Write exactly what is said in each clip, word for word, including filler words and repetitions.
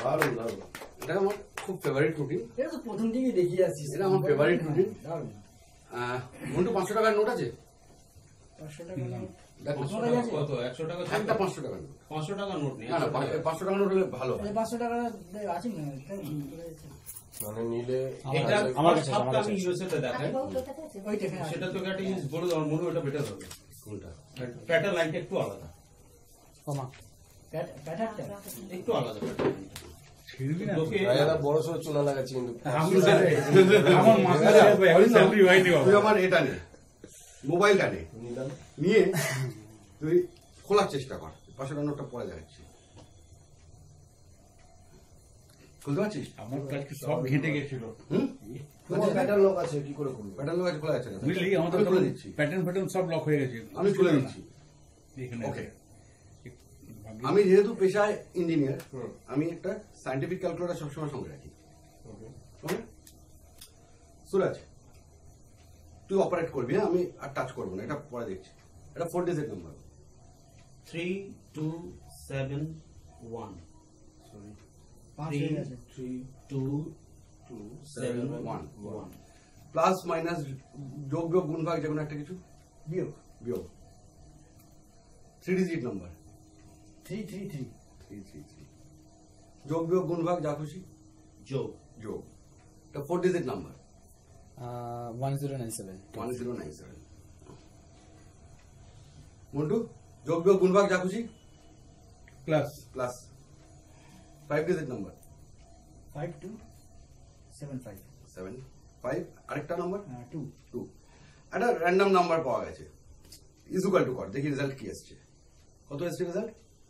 দারুণ দারুণ। এটা আমার খুব ফেভারিট রুটিন। এটা তো প্রথম থেকেই দেখিয়ে আসছিস। এটা আমার ফেভারিট রুটিন। দারুণ। মন্টু পাঁচশো টাকার নোট আছে? পাঁচশো টাকা নোট। দেখো কত? একশো টাকা? একটা পাঁচশো টাকার নোট। পাঁচশো টাকা নোট নেই। না না পাঁচশো টাকার নোট হলে ভালো হয়। পাঁচশো টাকা আছে না? মানে নিলে এটা আমার কাছে আমি ইউএসএ তে দেখাই। ওইটা এখানে আছে। সেটা তোকে একটা জিনিস বলে দাও, মনে হয় ওটা বেটার হবে। কোনটা? প্যাটার্ন লাইনটা একটু আলাদা। কমা। প্যাটার্নটা একটু আলাদা প্যাটার্ন। লোকে ভাইয়ারা বড় সড়ো চুনা লাগাচ্ছি কিন্তু আমার মাথায় স্যালারি হয়নি বাবা। তুই আমার এটা নে, মোবাইলটা নে, নিলাম। নিয়ে তুই খোলার চেষ্টা কর। পাঁচশো টাকার নোটটা পরে দেখাচ্ছি। খুলতে পারছিস? আমার কাছে সব ঘেঁটে গেছিল। হুম? তোমার প্যাটার্ন লোক আছে কি করে করবে? প্যাটার্ন লোক আছে, খোলা আছে না? বুঝলি আমাদের আমি খুলে দিচ্ছি। প্যাটার্ন প্যাটার্ন সব লক হয়ে গেছে। আমি খুলে দিচ্ছি। এখানে ওকে। ভাগ্যিস- আমি যেহেতু পেশায় ইঞ্জিনিয়ার, হুম। আমি একটা সাইন্টিফিক ক্যালকুলেটর সবসময় সঙ্গে রাখি। ওকে। ওকে? সুরাজ, তুই অপারেট করবি, হ্যাঁ? আমি আর টাচ করবো না, এটা পরে দেখছি। এটা four digit number. Three two seven one sorry. পাঁচ হয়ে গেছে। Three two two seven one one plus minus যোগ বিয়োগ গুণ ভাগ যে কোনো একটা কিছু বিয়োগ। বিয়োগ। Three digit number. Three three three. Three three three যোগ বিয়োগ গুণ ভাগ যা খুশি যোগ যোগ। এটা four digit number. One zero nine seven. One zero nine seven. Montu, যোগ বিয়োগ গুণ ভাগ যা খুশি plus plus five digit number. Five two seven five. Seven five আরেকটা নাম্বার টু। টু। একটা র্যান্ডম নাম্বার পাওয়া গেছে, ইজুকাল টু কর, দেখি রেজাল্ট কি এসছে। কত এসছে result?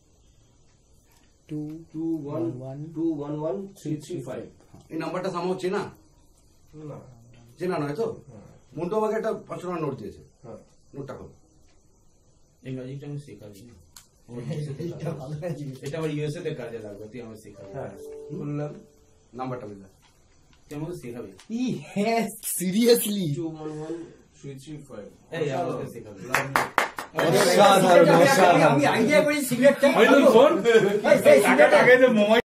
Two two one one two one one three three five. এই নাম্বারটা সামহাও চেনা না। চেনা নয় তো? মন্টু আমাকে একটা পাঁচশো টাকা নোট দিয়েছে, হ্যাঁ। নোটটা খোল। এই ম্যাজিকটা আমি শেখাবি না। এইটা ভালো আছে। এটা আমার ইউএসএ তে কাজে লাগবে, তুই আমার শেখাবি। হ্যাঁ। বললাম নাম্বারটা বুঝলা? তুই আমাকে শেখাবি। Seriously two one one three three five. এই আমাকে শেখাবি। অসাধারণ অসাধারণ। আমি আইডিয়া করি সিগারেটটা। শোন এই, এই, টাকা টাকা যে মোবাইল